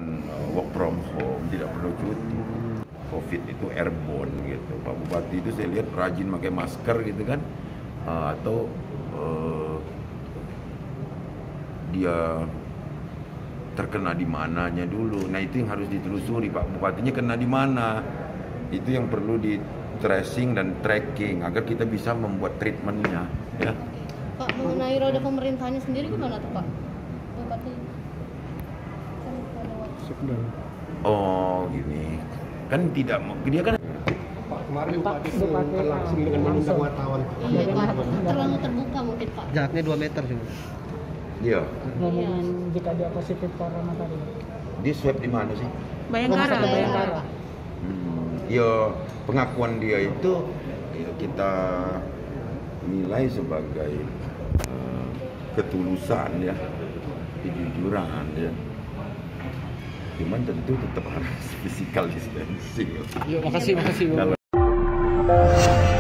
work from home, tidak perlu cuti. COVID itu airborne gitu. Pak Bupati itu saya lihat rajin pakai masker gitu kan, atau dia terkena di mananya dulu. Nah itu yang harus ditelusuri, Pak Bupatinya kena di mana. Itu yang perlu di tracing dan tracking agar kita bisa membuat treatmentnya. Ya. Pak, mengenai roda pemerintahnya sendiri gimana tuh Pak? Bupati. Oh gini, kan tidak dia kan. Pak, kemarin Bupati kan langsung dengan mengundang wartawan. Iya Pak, terlalu terbuka mungkin Pak. Jaraknya 2 meter cuma. Iya. Ngomongin jika dia positif corona tadi. Dia swab di mana sih? Bayangkara. Ya pengakuan dia itu ya, kita nilai sebagai ketulusan ya, kejujuran ya. Cuman tentu tetap harus physical distancing. Yuk, makasih.